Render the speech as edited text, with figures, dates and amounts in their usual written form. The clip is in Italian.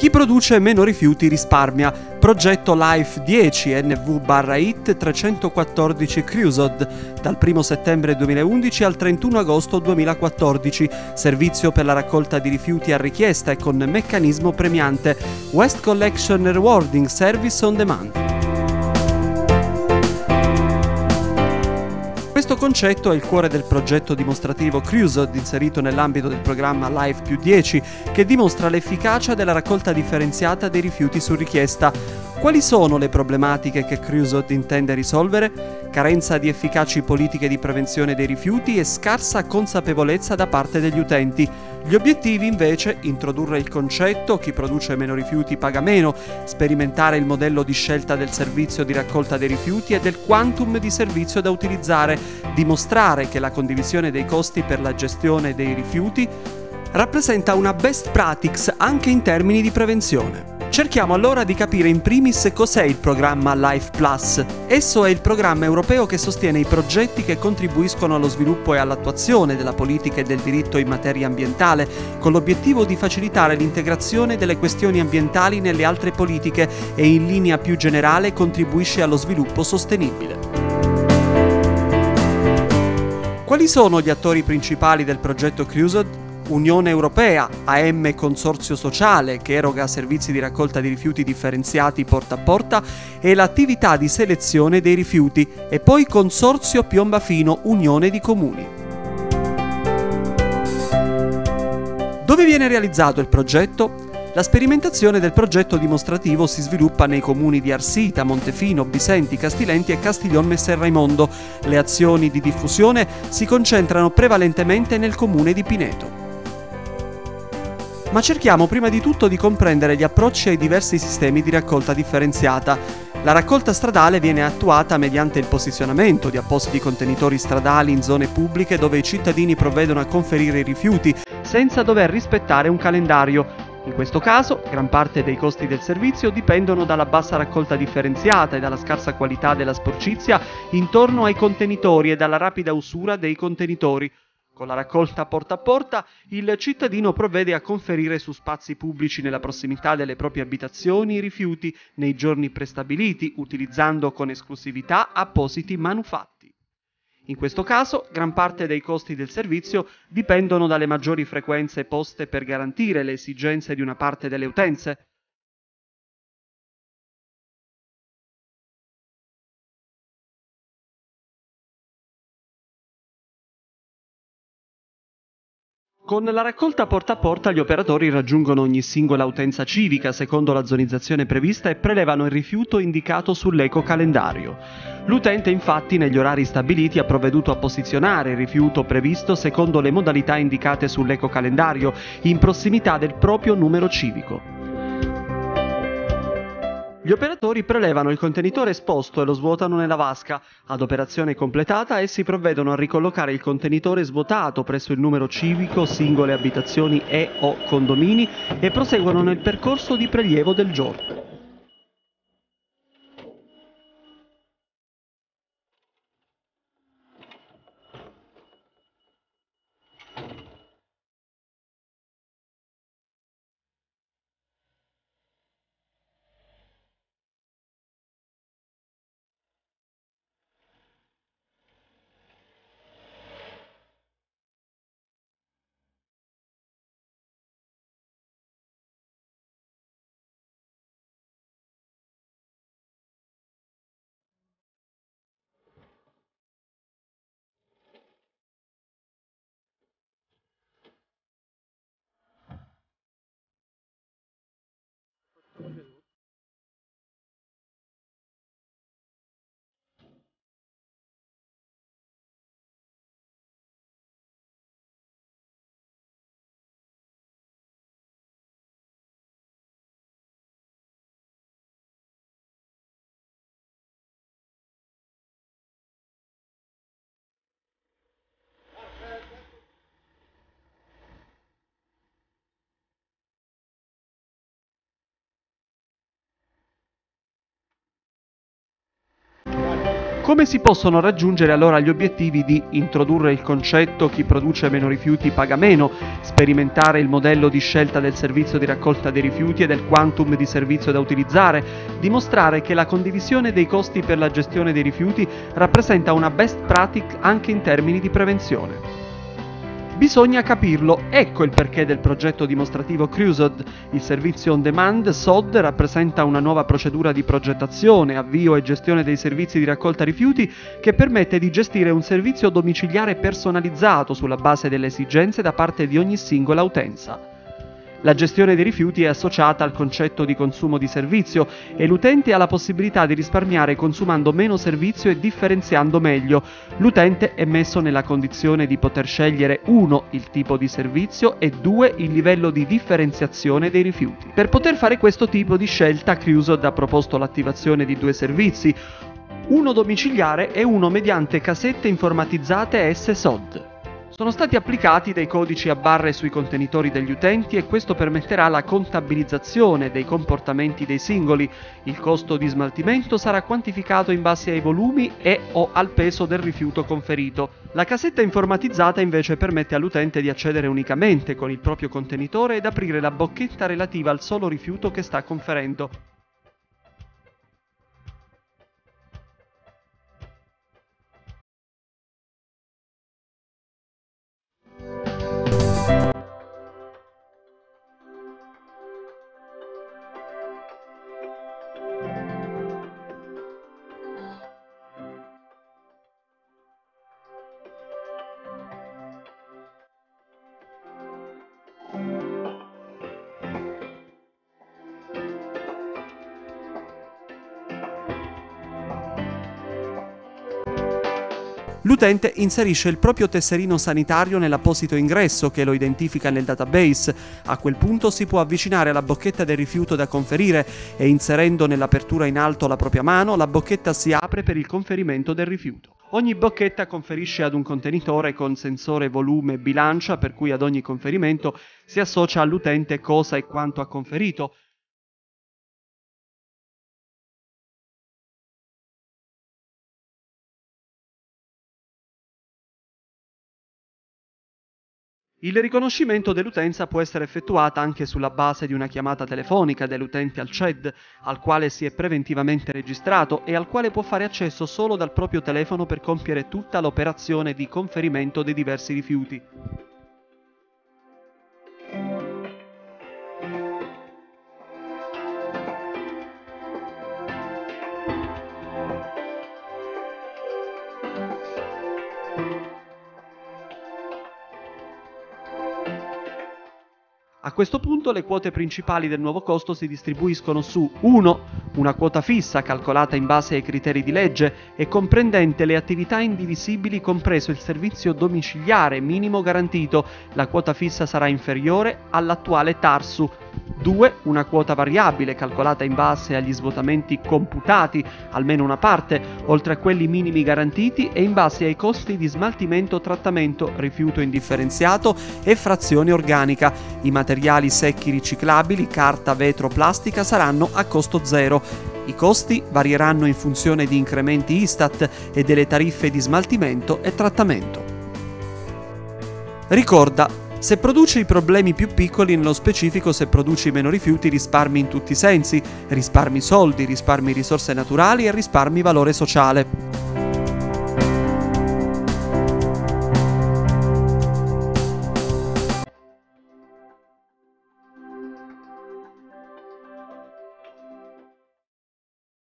Chi produce meno rifiuti risparmia. Progetto Life 10 NV/IT 314 Cruisod dal 1 settembre 2011 al 31 agosto 2014. Servizio per la raccolta di rifiuti a richiesta e con meccanismo premiante. Waste Collection Rewarding Service on Demand. Questo concetto è il cuore del progetto dimostrativo Cruisod inserito nell'ambito del programma Life più 10 che dimostra l'efficacia della raccolta differenziata dei rifiuti su richiesta. Quali sono le problematiche che Cruisod intende risolvere? Carenza di efficaci politiche di prevenzione dei rifiuti e scarsa consapevolezza da parte degli utenti. Gli obiettivi invece introdurre il concetto chi produce meno rifiuti paga meno, sperimentare il modello di scelta del servizio di raccolta dei rifiuti e del quantum di servizio da utilizzare, dimostrare che la condivisione dei costi per la gestione dei rifiuti rappresenta una best practice anche in termini di prevenzione. Cerchiamo allora di capire in primis cos'è il programma Life Plus. Esso è il programma europeo che sostiene i progetti che contribuiscono allo sviluppo e all'attuazione della politica e del diritto in materia ambientale, con l'obiettivo di facilitare l'integrazione delle questioni ambientali nelle altre politiche e in linea più generale contribuisce allo sviluppo sostenibile. Quali sono gli attori principali del progetto Cruisod? Unione Europea, AM Consorzio Sociale che eroga servizi di raccolta di rifiuti differenziati porta a porta e l'attività di selezione dei rifiuti e poi Consorzio Piombafino Unione di Comuni. Dove viene realizzato il progetto? La sperimentazione del progetto dimostrativo si sviluppa nei comuni di Arsita, Montefino, Bisenti, Castilenti e Castiglion Messer-Raimondo. Le azioni di diffusione si concentrano prevalentemente nel comune di Pineto. Ma cerchiamo prima di tutto di comprendere gli approcci ai diversi sistemi di raccolta differenziata. La raccolta stradale viene attuata mediante il posizionamento di appositi contenitori stradali in zone pubbliche dove i cittadini provvedono a conferire i rifiuti senza dover rispettare un calendario. In questo caso, gran parte dei costi del servizio dipendono dalla bassa raccolta differenziata e dalla scarsa qualità della sporcizia intorno ai contenitori e dalla rapida usura dei contenitori. Con la raccolta porta a porta, il cittadino provvede a conferire su spazi pubblici nella prossimità delle proprie abitazioni i rifiuti nei giorni prestabiliti, utilizzando con esclusività appositi manufatti. In questo caso, gran parte dei costi del servizio dipendono dalle maggiori frequenze poste per garantire le esigenze di una parte delle utenze. Con la raccolta porta a porta gli operatori raggiungono ogni singola utenza civica secondo la zonizzazione prevista e prelevano il rifiuto indicato sull'ecocalendario. L'utente infatti negli orari stabiliti ha provveduto a posizionare il rifiuto previsto secondo le modalità indicate sull'ecocalendario in prossimità del proprio numero civico. Gli operatori prelevano il contenitore esposto e lo svuotano nella vasca. Ad operazione completata, essi provvedono a ricollocare il contenitore svuotato presso il numero civico, singole abitazioni e/o condomini e proseguono nel percorso di prelievo del giorno. Come si possono raggiungere allora gli obiettivi di introdurre il concetto chi produce meno rifiuti paga meno, sperimentare il modello di scelta del servizio di raccolta dei rifiuti e del quantum di servizio da utilizzare, dimostrare che la condivisione dei costi per la gestione dei rifiuti rappresenta una best practice anche in termini di prevenzione? Bisogna capirlo, ecco il perché del progetto dimostrativo Cruised. Il servizio on demand SOD rappresenta una nuova procedura di progettazione, avvio e gestione dei servizi di raccolta rifiuti che permette di gestire un servizio domiciliare personalizzato sulla base delle esigenze da parte di ogni singola utenza. La gestione dei rifiuti è associata al concetto di consumo di servizio e l'utente ha la possibilità di risparmiare consumando meno servizio e differenziando meglio. L'utente è messo nella condizione di poter scegliere 1. Il tipo di servizio e 2. Il livello di differenziazione dei rifiuti. Per poter fare questo tipo di scelta, Cruised ha proposto l'attivazione di 2 servizi, uno domiciliare e uno mediante casette informatizzate SSOD. Sono stati applicati dei codici a barre sui contenitori degli utenti e questo permetterà la contabilizzazione dei comportamenti dei singoli. Il costo di smaltimento sarà quantificato in base ai volumi e/o al peso del rifiuto conferito. La casetta informatizzata invece permette all'utente di accedere unicamente con il proprio contenitore ed aprire la bocchetta relativa al solo rifiuto che sta conferendo. L'utente inserisce il proprio tesserino sanitario nell'apposito ingresso che lo identifica nel database. A quel punto si può avvicinare alla bocchetta del rifiuto da conferire e inserendo nell'apertura in alto la propria mano, la bocchetta si apre per il conferimento del rifiuto. Ogni bocchetta conferisce ad un contenitore con sensore volume e bilancia, per cui ad ogni conferimento si associa all'utente cosa e quanto ha conferito. Il riconoscimento dell'utenza può essere effettuata anche sulla base di una chiamata telefonica dell'utente al CED, al quale si è preventivamente registrato e al quale può fare accesso solo dal proprio telefono per compiere tutta l'operazione di conferimento dei diversi rifiuti. A questo punto le quote principali del nuovo costo si distribuiscono su 1. Una quota fissa calcolata in base ai criteri di legge e comprendente le attività indivisibili compreso il servizio domiciliare minimo garantito. La quota fissa sarà inferiore all'attuale TARSU. 2. Una quota variabile calcolata in base agli svuotamenti computati, almeno una parte, oltre a quelli minimi garantiti e in base ai costi di smaltimento, trattamento, rifiuto indifferenziato e frazione organica. I materiali secchi riciclabili, carta, vetro, plastica saranno a costo zero. I costi varieranno in funzione di incrementi Istat e delle tariffe di smaltimento e trattamento. Ricorda, se produci i problemi più piccoli, nello specifico se produci meno rifiuti risparmi in tutti i sensi, risparmi soldi, risparmi risorse naturali e risparmi valore sociale.